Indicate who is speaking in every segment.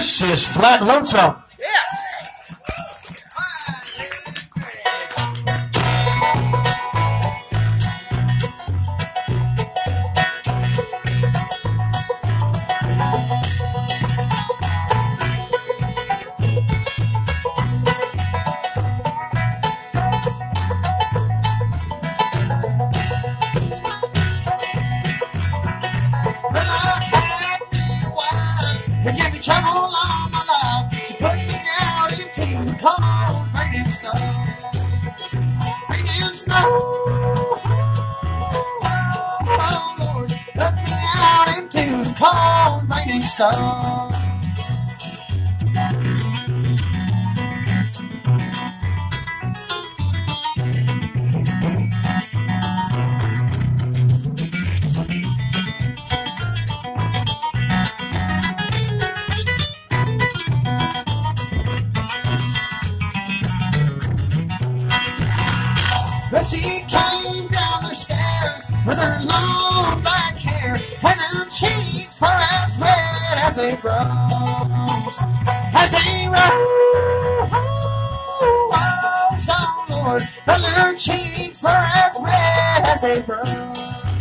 Speaker 1: This is Flat Lonesome.
Speaker 2: It gave me trouble all my life. She put me out into the cold, raining snow. Raining snow. Oh, Lord, put me out into the cold, raining snow. But she came down the stairs with her long black hair and her cheeks were as red as a rose. As a rose, oh Lord, her cheeks were as red as a rose.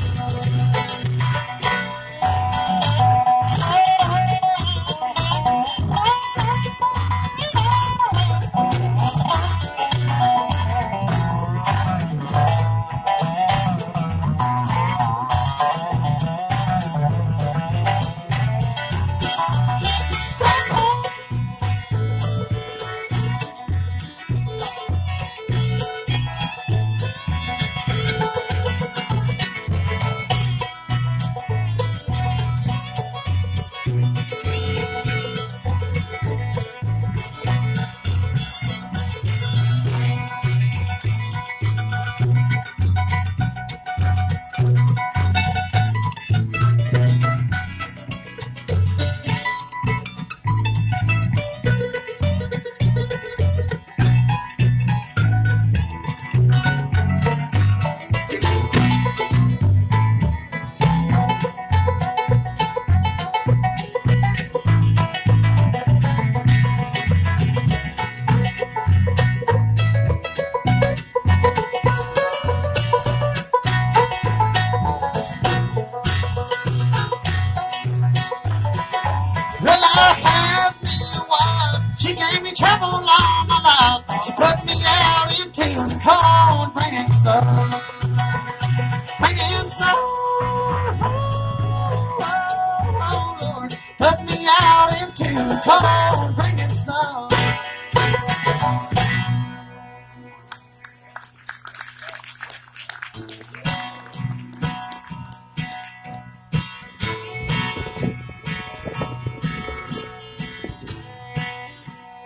Speaker 2: She gave me trouble all my life. She put me out into the cold, raining snow. Raining snow. Oh, Lord, put me out into the cold, raining snow.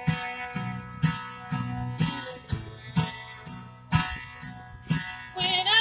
Speaker 3: When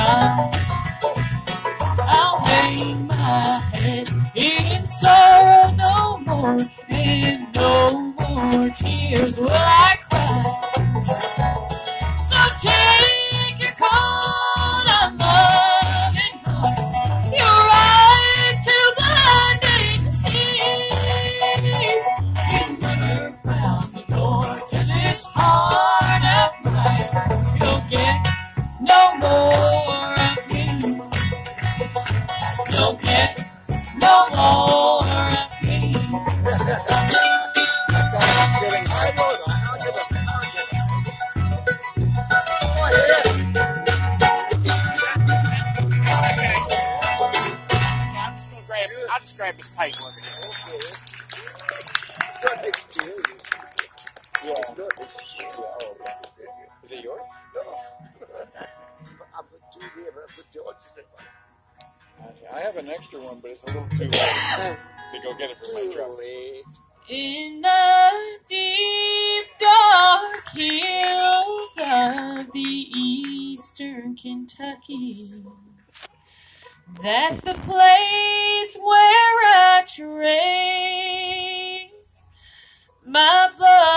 Speaker 2: time. I'll hang my head in sorrow no more, and no more tears will I cry. So take your coat of loving heart, your eyes too blinding to see. You never found the door to this heart of mine. You'll get no more of me. You'll get no more of me.
Speaker 1: I'll just grab this tape over here.
Speaker 3: Yeah. Is it yours? No. I have an extra one, but it's a little too late to go get it from my truck.
Speaker 2: In the deep dark hills of the eastern Kentucky, that's the place where I trace my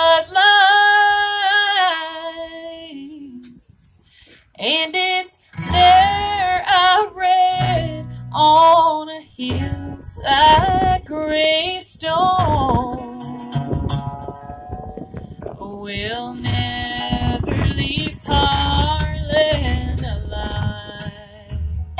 Speaker 2: bloodline, and it's there I read on a hillside gravestone, we'll never leave Harlan alive.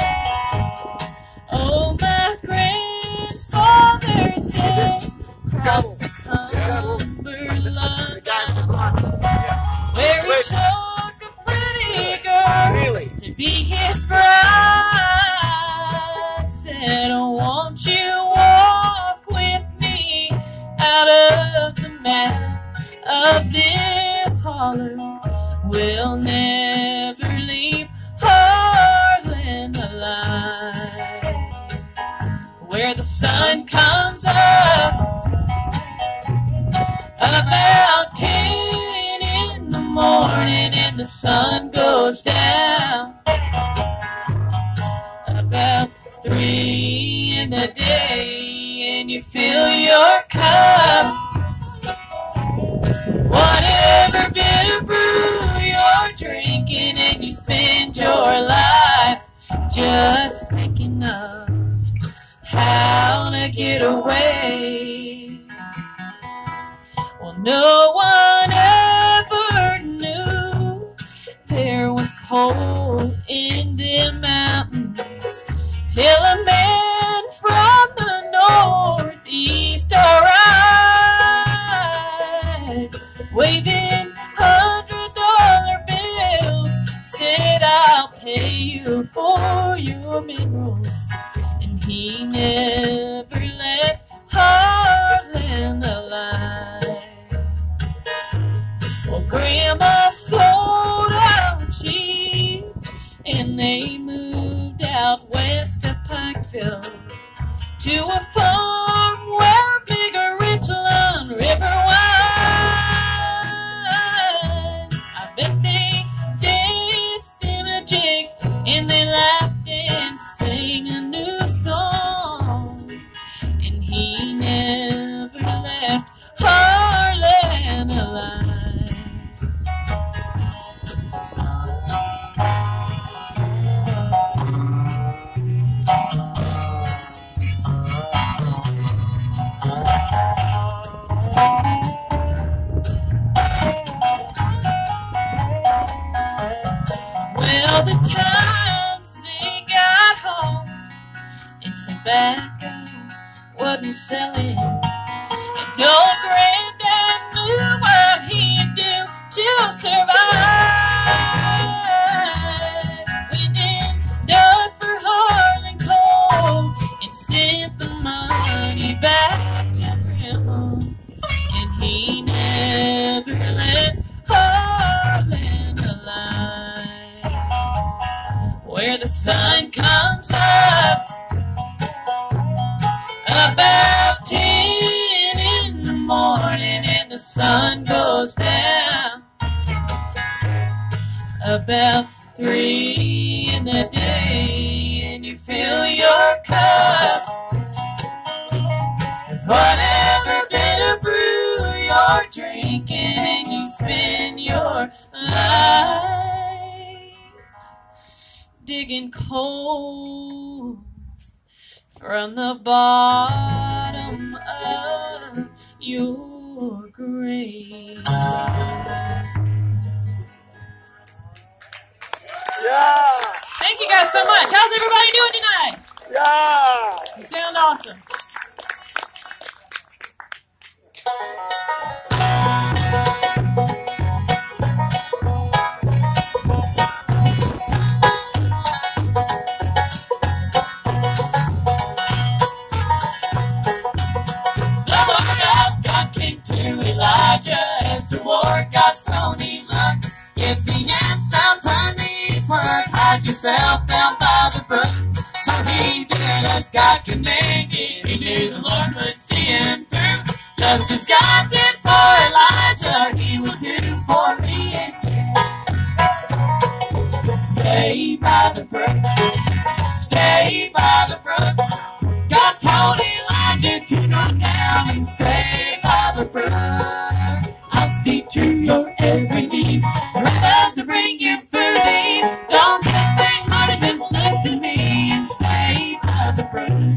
Speaker 2: Oh, my grandfather said, cross the Cumberland line, where he took a pretty girl to be his bride. Said, won't you walk with me out of the mouth of this hollow? We'll never leave Harlan alive. Where the sun comes up about 10 in the morning and the sun goes down about 3 in the day, and you fill your cup. Whatever bitter brew you're drinking, and you spend your life just thinking of how to get away. Well, no one ever knew there was cold in them mountains till a man from the northeast arrived, waving $100 bills, said, I'll pay you for your minerals. And he never left Harlan alive. Well, Grandma sold out cheap, and they moved out west of Pikeville to a farm where bigger Richland River winds. I bet they danced them a jig, and they laughed and sang a new song. And he never left Harlan alive. Well, the times they got home and tobacco wasn't selling, and old Granddad knew what he'd do to survive. Went and dug for Harlan coal and sent the money back to Grandma, and he never let Harlan alive. Where the sun comes up about 10 in the morning and the sun goes down about 3 in the day. day and you fill your cup with whatever bitter brew you're drinking, and you spend your life digging coal from the bottom of your grave.
Speaker 3: Yeah!
Speaker 2: Thank you guys so much. How's everybody doing tonight?
Speaker 3: Yeah!
Speaker 2: You sound awesome. The Lord of God came to Elijah as the war got stony. Look, if the ants sound turn these words, hide yourself down by the brook. So he did as God commanded. He knew the Lord would see him through. Just as God did for Elijah, he will do for me and you. Stay by the brook. Stay by the brook. God told Elijah to go down and stay by the brook. I'll see to your every need. Rather to bring you food to eat. Don't think hard and just look to me and stay by the brook.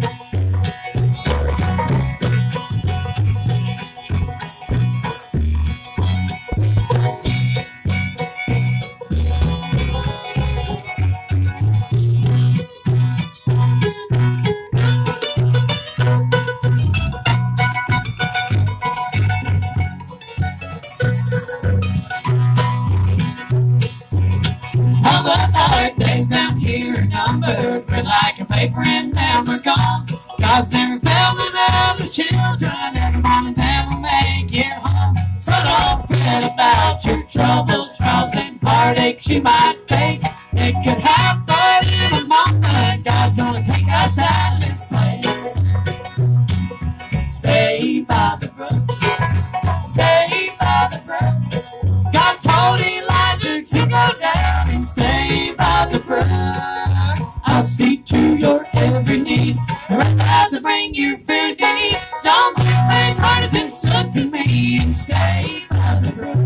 Speaker 2: All of our days down here are numbered. We're like a paper and now we're gone. God's never failed to love his children. Every morning they will make it home. So don't fret about your troubles, trials, and heartaches you might face. It could happen in a moment. God's gonna take us out of this place. Stay by the brook. Stay by the brook. God told Elijah to go down and stay by the brook. I'll see to your every need. Rather to bring you food to eat. Don't think hard, just look to me and stay by the brook.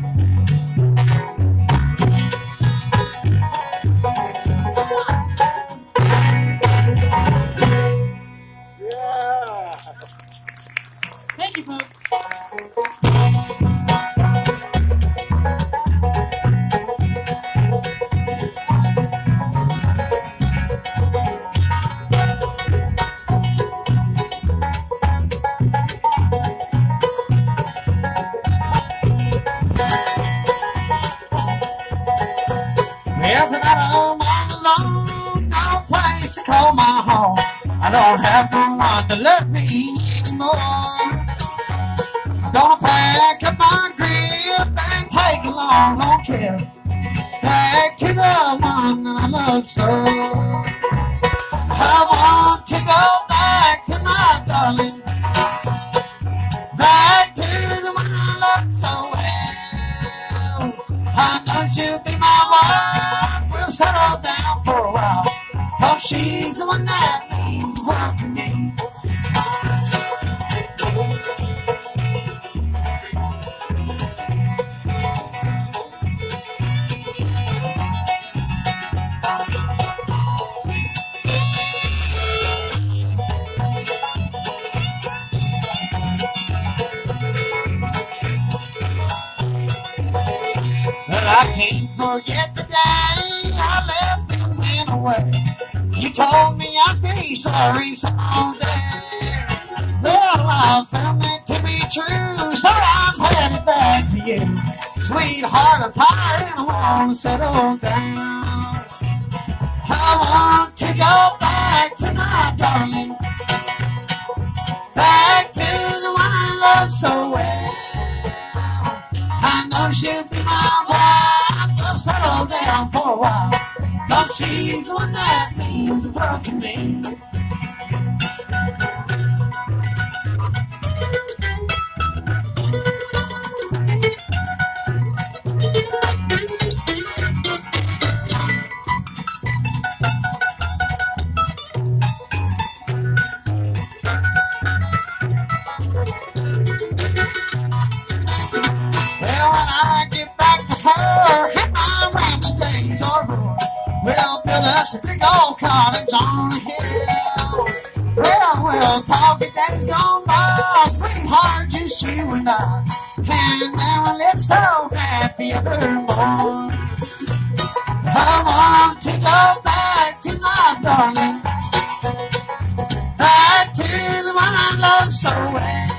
Speaker 3: Yeah!
Speaker 2: Thank you, folks. Well, tonight I'm all alone, no place to call my home. I don't have no one to love me anymore. I'm gonna pack up my grip and take a long, long trip back to the one that I love so. I want to go back to my darling, back to the one I love so well. I know she'll be my wife. We'll settle down for a while, 'cause she's the one that means the world to me. But I can't forget the day I left and went away. You told me I'd be sorry someday. Well, I found that to be true, so I'm headed back to you. Sweetheart, I'm tired and I want to settle down. I want to go back to my darling, back to the one I love so well. I know she'll be my wife. We'll settle down for a while, 'cause she's the one that means the world to me. old cottage on a hill. Well, talking days gone by, sweetheart, just you and I. And now let's so happy evermore. I want to go back to my darling, back to the one I love so well.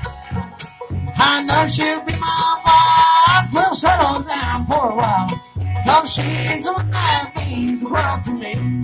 Speaker 2: I know she'll be my wife, we'll settle down for a while, 'cause she's the one that means the world to me.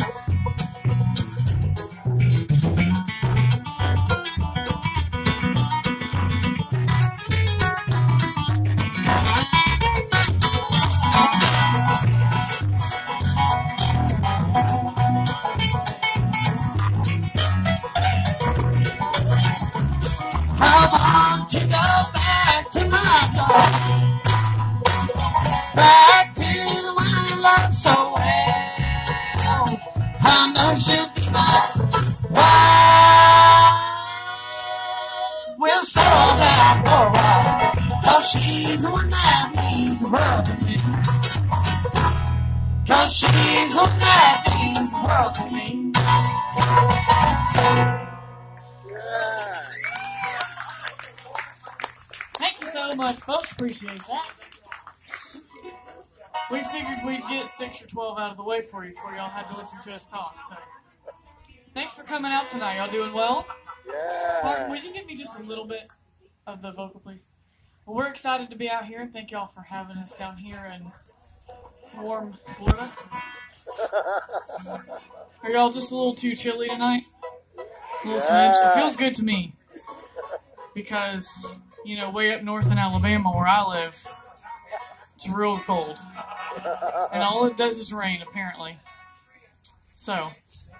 Speaker 2: I want to go back to my darling, back to the one I love so well. I know she'll be my wife, we'll settle down for a while, 'cause she's the one that means the world to me. 'Cause she's the one that means the world to me.
Speaker 4: Thank you so much, folks. Appreciate that. We figured we'd get 6 or 12 out of the way for you before y'all had to listen to us talk. So, thanks for coming out tonight. Y'all doing well?
Speaker 3: Yeah.
Speaker 4: Martin, would you give me just a little bit of the vocal, please? Well, we're excited to be out here. Thank y'all for having us down here in warm Florida. Are y'all just a little too chilly tonight? A little smidge? It feels good to me. Because, you know, way up north in Alabama where I live, it's real cold. And all it does is rain, apparently. So,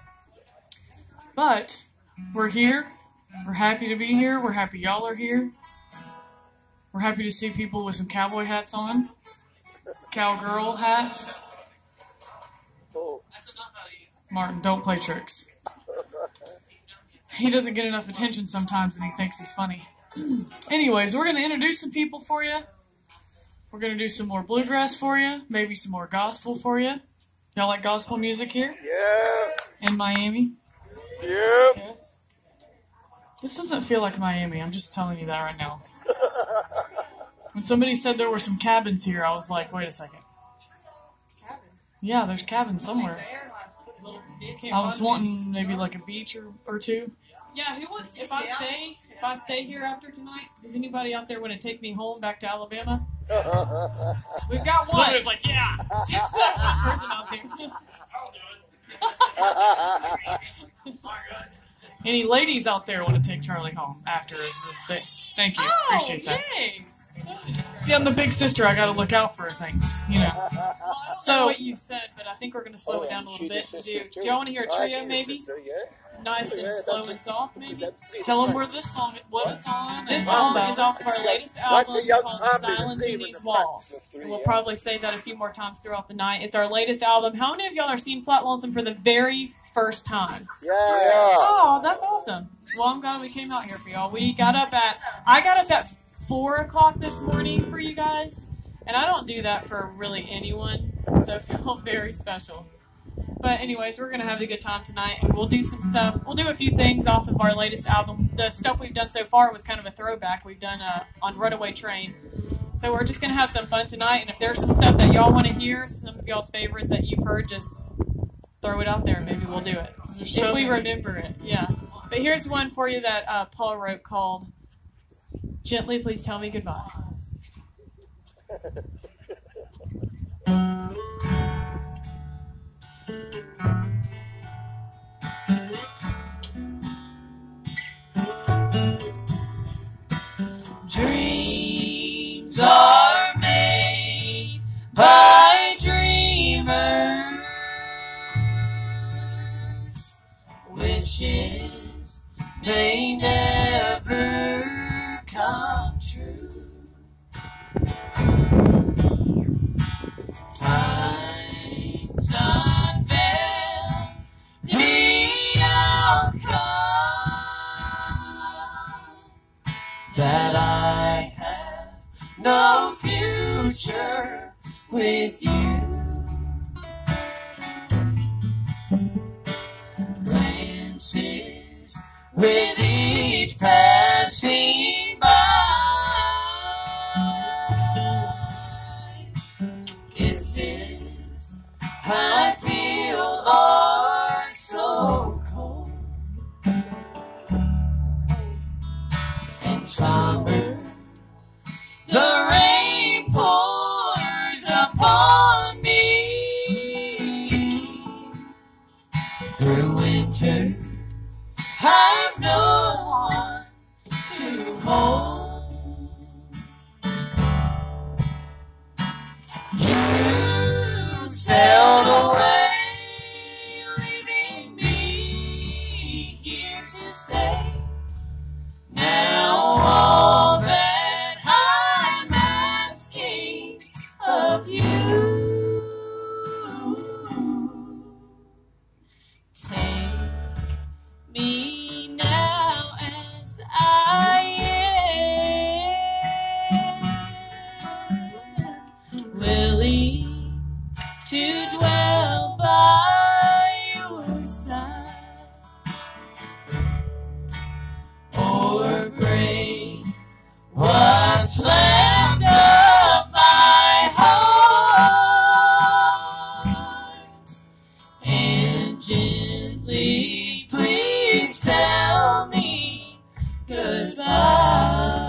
Speaker 4: but we're here. We're happy to be here. We're happy y'all are here. We're happy to see people with some cowboy hats on. Cowgirl hats. Martin, don't play tricks. He doesn't get enough attention sometimes and he thinks he's funny. Anyways, we're going to introduce some people for you. We're going to do some more bluegrass for you. Maybe some more gospel for you. Y'all like gospel music here?
Speaker 3: Yeah.
Speaker 4: In Miami?
Speaker 3: Yep.
Speaker 4: Yes. This doesn't feel like Miami. I'm just telling you that right now. When somebody said there were some cabins here, I was like, wait a second.
Speaker 5: Cabins?
Speaker 4: Yeah, there's cabins somewhere. I was wanting maybe like a beach or two.
Speaker 5: Yeah, who wants? If I stay here after tonight, does anybody out there want to take me home back to Alabama? We've got one.
Speaker 4: Somebody's like, yeah.
Speaker 5: Person out there.
Speaker 4: Any ladies out there want to take Charlie home after? Thank you.
Speaker 5: Oh,
Speaker 4: Appreciate that.
Speaker 5: yay.
Speaker 4: See, I'm the big sister. I got to look out for things, you know.
Speaker 5: Well, I don't
Speaker 4: So-
Speaker 5: know what you said, but I think we're going to slow it down a little bit. Do y'all want to hear a trio, maybe? Nice and slow and soft, maybe?
Speaker 4: Tell them where this song, what it's on.
Speaker 5: This
Speaker 4: song
Speaker 5: song is off of our latest album called Silence in These Walls. We'll probably say that a few more times throughout the night. It's our latest album. How many of y'all are seeing Flat Lonesome for the very first time?
Speaker 3: Yeah.
Speaker 5: Oh, that's awesome. Well, I'm glad we came out here for y'all. I got up at 4 o'clock this morning for you guys. And I don't do that for really anyone, so I feel very special. But anyways, we're going to have a good time tonight, and we'll do some stuff. We'll do a few things off of our latest album. The stuff we've done so far was kind of a throwback. We've done on Runaway Train. So we're just going to have some fun tonight, and if there's some stuff that y'all want to hear, some of y'all's favorites that you've heard, just throw it out there. Maybe we'll do it. If we remember it, yeah. But here's one for you that Paul wrote called Gently Please Tell Me Goodbye.
Speaker 2: Dreams are made by dreamers. Wishes may never come true. Time's unveil the outcome that I have no future with you. with each passing by. Kisses I feel are so cold and somber. The rain pours upon me through winter. I've no one to hold. You sailed away, leaving me here to stay. Now all that I'm asking of you, take me now as I am, willing to dwell by your side, or break what's left of my heart, and gently please tell me goodbye.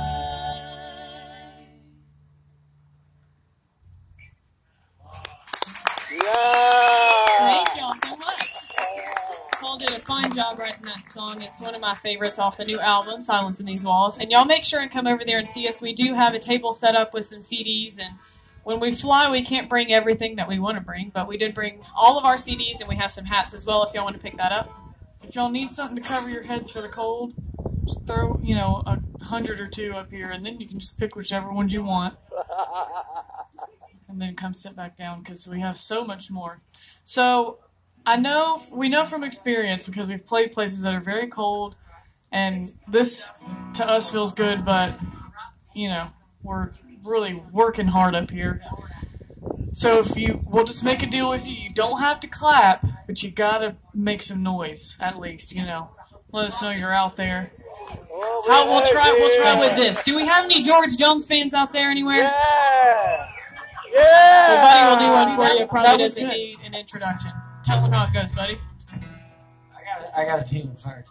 Speaker 5: Thank y'all so much. Paul did a fine job writing that song. It's one of my favorites off the new album, Silence in These Walls. And y'all make sure and come over there and see us. We do have a table set up with some CDs, and when we fly, we can't bring everything that we want to bring, but we did bring all of our CDs, and we have some hats as well if y'all want to pick that up. If y'all need something to cover your heads for the cold, just throw, 100 or 2 up here, and then you can just pick whichever ones you want. And then come sit back down because we have so much more. So we know from experience, because we've played places that are very cold, and this to us feels good, but we're really working hard up here. So we'll just make a deal with you. You don't have to clap, but you gotta make some noise at least. Let us know you're out there. We'll try with this. Do we have any George Jones fans out there anywhere?
Speaker 1: Yeah!
Speaker 5: Well, Buddy will do one for you. Probably doesn't need an introduction. Tell them how it goes, Buddy.
Speaker 2: I got a tune first.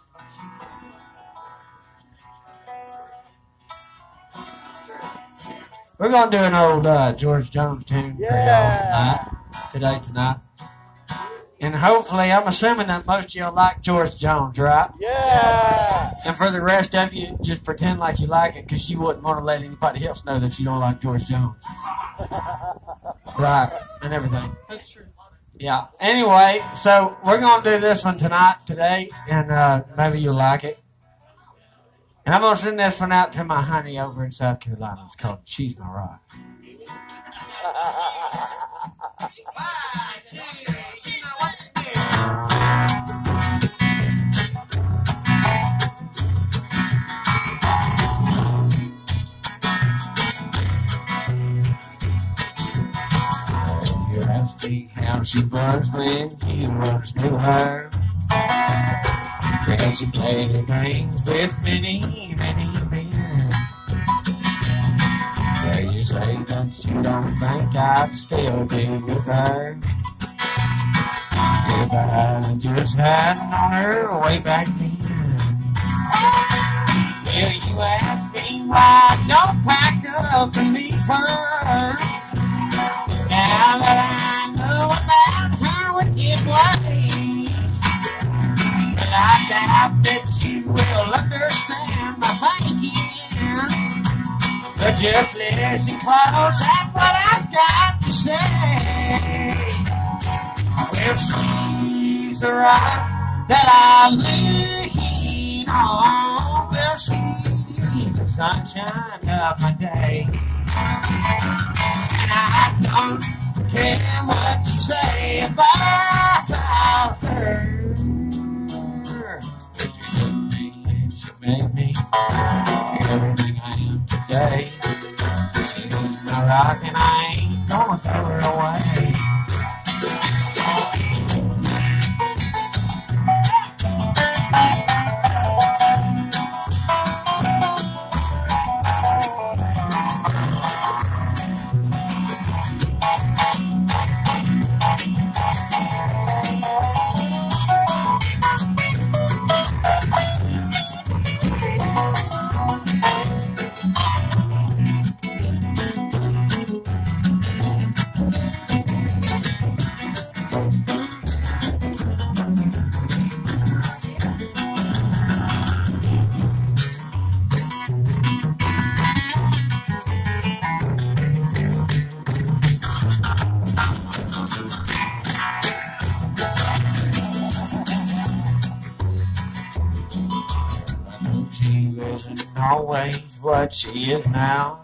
Speaker 2: We're gonna do an old George Jones tune for y'all tonight. And hopefully, I'm assuming that most of y'all like George Jones, right?
Speaker 1: Yeah!
Speaker 2: And for the rest of you, just pretend like you like it, because you wouldn't want to let anybody else know that you don't like George Jones. Right, and everything.
Speaker 5: That's true.
Speaker 2: Yeah. Anyway, so we're going to do this one today, and maybe you'll like it. And I'm going to send this one out to my honey over in South Carolina. It's called She's My Rock. You ask me how she was when you once knew her. Well, she played her games with many, many men. Well, you say that you don't think I'd still be with her if I just hadn't known her way back then. Well, you ask me why I don't pack up and leave her. Now that I know about how it gets away, but I doubt that you will understand my thinking. But just listen close at what I've got to say. Well, she's the rock that I lean on. Well, she's the sunshine of my day. And I don't care what you say about her. She made me everything I am today. She's my rock and I ain't gonna throw her away. always what she is now.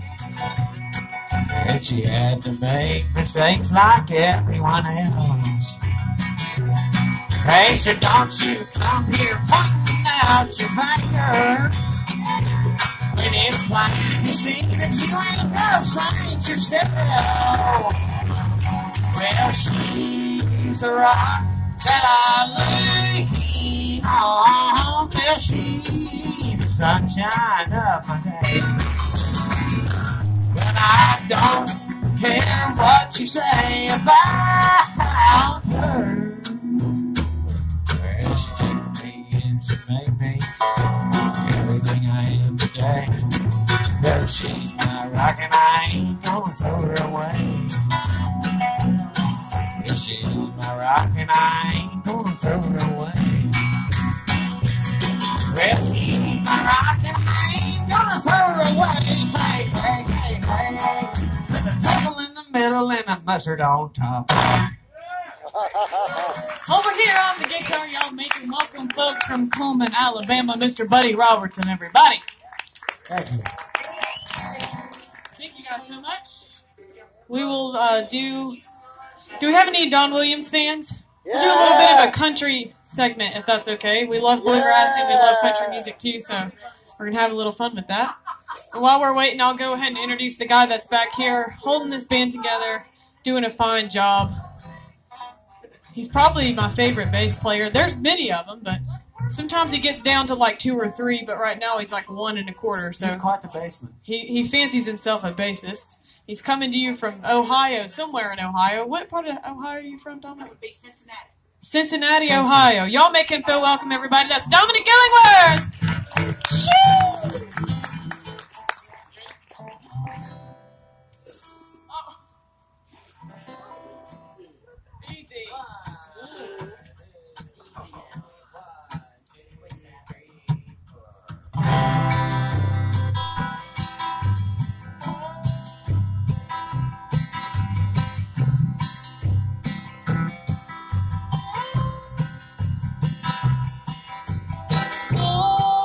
Speaker 2: And she had to make mistakes like everyone else. Hey, so don't you come here pointing out your finger when it's plain to see that you ain't no saint yourself. Well, she's a rock that I lean on. Well, she's the sunshine of my day. But I don't care what you say about her. Well, she took me and she made me everything I am today. Well, she's my rock and I ain't gonna throw her away. Well, she's my rock and I ain't gonna throw her away. Well, she's my rock and I ain't gonna throw her away. Hey, hey, hey, hey, hey. With a devil in the middle and a mustard on top.
Speaker 5: Over here on the guitar, y'all making welcome folks from Coleman, Alabama, Mr. Buddy Robertson, everybody.
Speaker 2: Thank you.
Speaker 5: Thank you guys so much. We will do we have any Don Williams fans? We'll do a little bit of a country segment, if that's okay. We love bluegrass and we love country music too, so we're going to have a little fun with that. And while we're waiting, I'll go ahead and introduce the guy that's back here holding this band together, doing a fine job. He's probably my favorite bass player. There's many of them, but sometimes he gets down to like 2 or 3, but right now he's like 1 1/4. So
Speaker 2: He's quite the bassman.
Speaker 5: he fancies himself a bassist. He's coming to you from Ohio, somewhere in Ohio. What part of Ohio are you from, Dominic? That would be Cincinnati. Cincinnati, Ohio. Y'all make him feel welcome, everybody. That's Dominic Gillingworth. Shoo! Oh. Easy. Oh.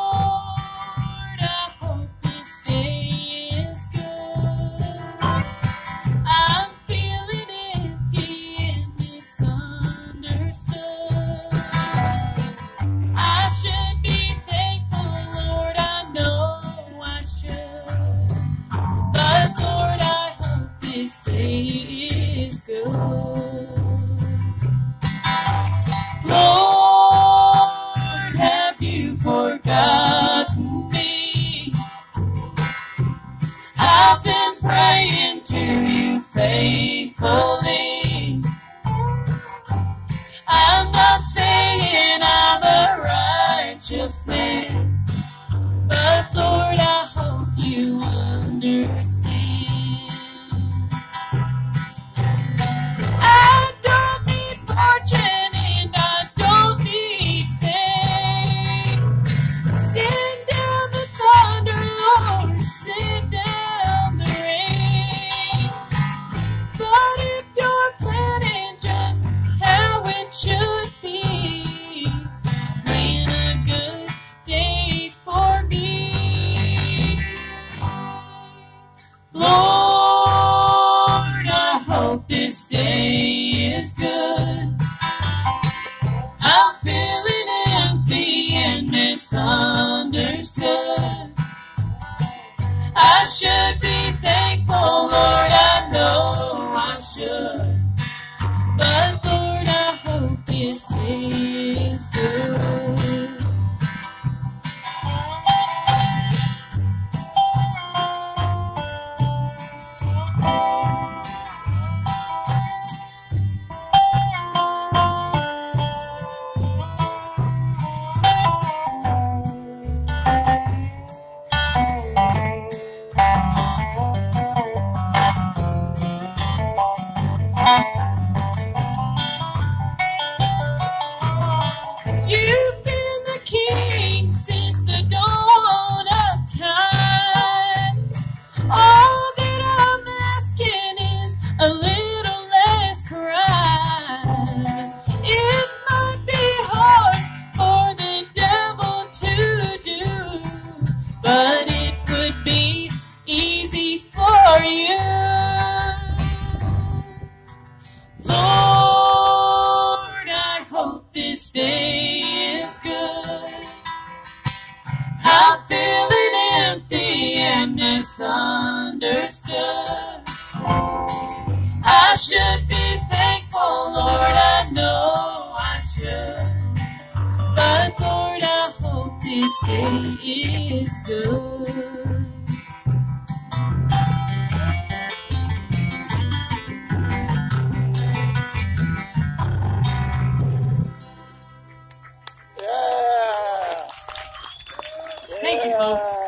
Speaker 5: misunderstood. I should be thankful, Lord, I know I should. But Lord, I hope this day is good.
Speaker 3: Yeah.
Speaker 4: Thank you, folks.